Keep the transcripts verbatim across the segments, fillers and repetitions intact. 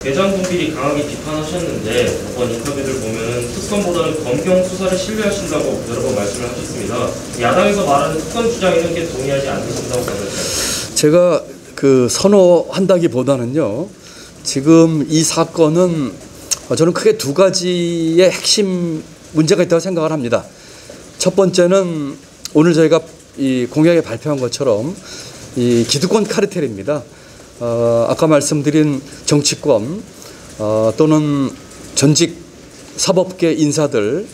대장동비리 강하게 비판하셨는데 이번 인터뷰를 보면 특검보다는 검경 수사를 신뢰하신다고 여러 번 말씀을 하셨습니다. 야당에서 말하는 특검 주장에는 게 동의하지 않으신다고 받았어요. 제가 그 선호한다기보다는요, 지금 이 사건은 저는 크게 두 가지의 핵심 문제가 있다고 생각을 합니다. 첫 번째는 오늘 저희가 이 공약에 발표한 것처럼 이 기득권 카르텔입니다. 어, 아까 말씀드린 정치권 어, 또는 전직 사법계 인사들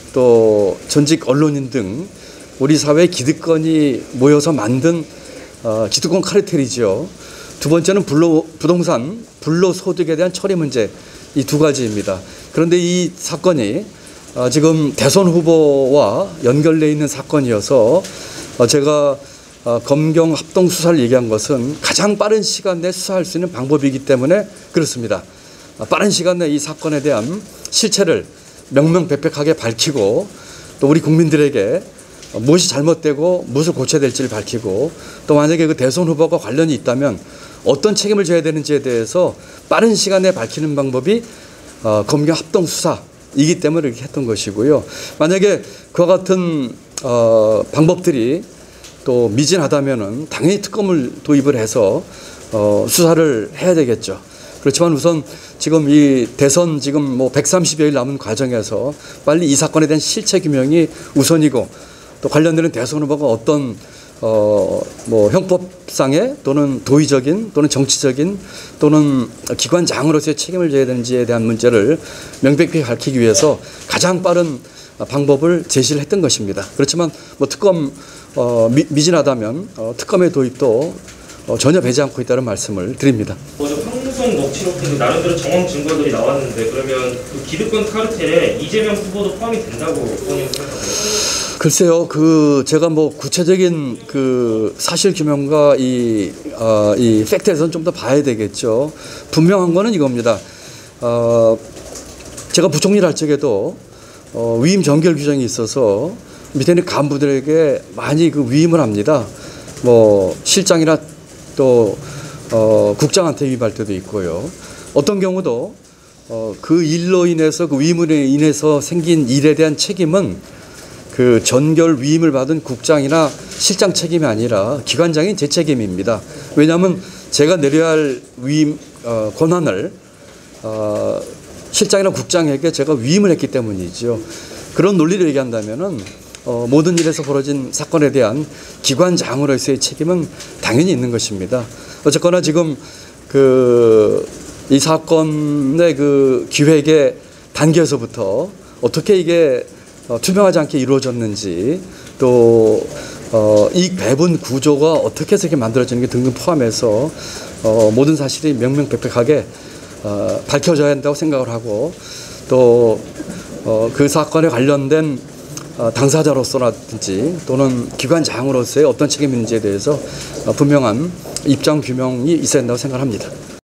또 전직 언론인 등 우리 사회 기득권이 모여서 만든 어, 기득권 카르텔이죠. 두 번째는 불로, 부동산 불로소득에 대한 처리 문제, 이 두 가지입니다. 그런데 이 사건이 어, 지금 대선 후보와 연결되어 있는 사건이어서 어, 제가 어, 검경 합동 수사를 얘기한 것은 가장 빠른 시간 내에 수사할 수 있는 방법이기 때문에 그렇습니다. 어, 빠른 시간 내에 이 사건에 대한 실체를 명명백백하게 밝히고 또 우리 국민들에게 어, 무엇이 잘못되고 무엇을 고쳐야 될지를 밝히고 또 만약에 그 대선 후보가 관련이 있다면 어떤 책임을 져야 되는지에 대해서 빠른 시간에 밝히는 방법이 어, 검경 합동 수사이기 때문에 이렇게 했던 것이고요. 만약에 그와 같은 어, 방법들이 또 미진하다면은 당연히 특검을 도입을 해서 어, 수사를 해야 되겠죠. 그렇지만 우선 지금 이 대선 지금 뭐 백삼십여일 남은 과정에서 빨리 이 사건에 대한 실체 규명이 우선이고 또 관련되는 대선 후보가 어떤 어, 뭐 형법상의 또는 도의적인 또는 정치적인 또는 기관장으로서의 책임을 져야 되는지에 대한 문제를 명백히 밝히기 위해서 가장 빠른 방법을 제시를 했던 것입니다. 그렇지만 뭐 특검 어, 미, 미진하다면 어, 특검의 도입도 어, 전혀 배제 않고 있다는 말씀을 드립니다. 어제 황무성 녹취록에서 나름대로 정황 증거들이 나왔는데 그러면 그 기득권 카르텔에 이재명 후보도 포함이 된다고 본인은 생각하세요? 글쎄요, 그 제가 뭐 구체적인 그 사실 규명과 이, 어, 이 팩트에서는 좀 더 봐야 되겠죠. 분명한 거는 이겁니다. 어, 제가 부총리를 할 적에도 어, 위임 정결 규정이 있어서 밑에 있는 간부들에게 많이 그 위임을 합니다. 뭐 실장이나 또 어, 국장한테 위임할 때도 있고요. 어떤 경우도 어, 그 일로 인해서 그 위임으로 인해서 생긴 일에 대한 책임은 그 전결 위임을 받은 국장이나 실장 책임이 아니라 기관장인 제 책임입니다. 왜냐하면 제가 내려야 할 위임 어, 권한을 어, 실장이나 국장에게 제가 위임을 했기 때문이죠. 그런 논리를 얘기한다면은 어, 모든 일에서 벌어진 사건에 대한 기관장으로서의 책임은 당연히 있는 것입니다. 어쨌거나 지금 그 이 사건의 그 기획의 단계에서부터 어떻게 이게 어, 투명하지 않게 이루어졌는지 또 어, 이익 배분 구조가 어떻게 해서 이렇게 만들어지는 게 등등 포함해서 어, 모든 사실이 명명백백하게 어, 밝혀져야 한다고 생각을 하고 또 어, 그 사건에 관련된 어, 당사자로서라든지 또는 기관장으로서의 어떤 책임이 있는지에 대해서 어, 분명한 입장 규명이 있어야 한다고 생각합니다.